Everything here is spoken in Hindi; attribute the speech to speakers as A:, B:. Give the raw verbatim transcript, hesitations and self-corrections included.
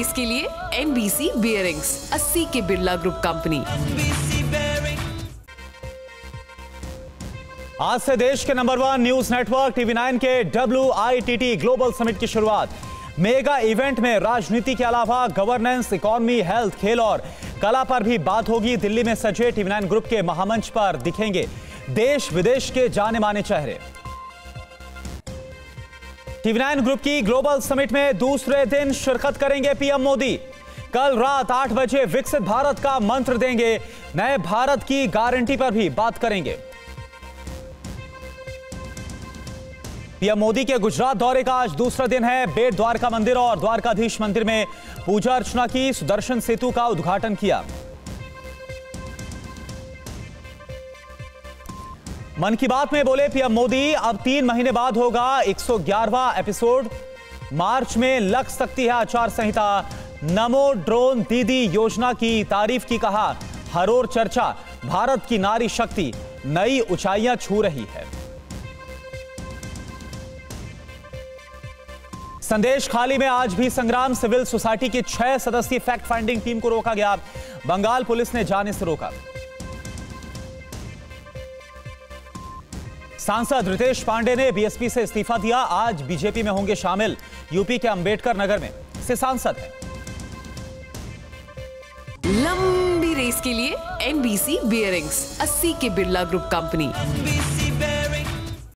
A: रेस के लिए एनबीसी बियरिंग्स, अस्सी के बिरला ग्रुप कंपनी।
B: आज से देश के number one news network TV nine के W I T T global summit की शुरुआत। मेगा इवेंट में राजनीति के अलावा गवर्नेंस, इकोनॉमी, हेल्थ, खेल और कला पर भी बात होगी। दिल्ली में सजे टीवी नाइन ग्रुप के महामंच पर दिखेंगे देश विदेश के जाने माने चेहरे। टीवी नाइन ग्रुप की ग्लोबल समिट में दूसरे दिन शिरकत करेंगे पीएम मोदी। कल रात आठ बजे विकसित भारत का मंत्र देंगे। नए भारत की गारंटी पर भी बात करेंगे। पीएम मोदी के गुजरात दौरे का आज दूसरा दिन है। बेट द्वारका मंदिर और द्वारकाधीश मंदिर में पूजा अर्चना की, सुदर्शन सेतु का उद्घाटन किया। मन की बात में बोले पीएम मोदी, अब तीन महीने बाद होगा एक सौ ग्यारहवां एपिसोड। मार्च में लग सकती है आचार संहिता। नमो ड्रोन दीदी योजना की तारीफ की, कहा हर ओर चर्चा, भारत की नारी शक्ति नई ऊंचाइयां छू रही है। संदेश खाली में आज भी संग्राम। सिविल सोसाइटी की छह सदस्यीय फैक्ट फाइंडिंग टीम को रोका गया। बंगाल पुलिस ने जाने से रोका। सांसद रितेश पांडे ने बीएसपी से इस्तीफा दिया। आज बीजेपी में होंगे शामिल। यूपी के अंबेडकर नगर में से सांसद हैं।
A: लंबी रेस के लिए एनबीसी बियरिंग्स, अस्सी के बिरला ग्रुप कंपनी।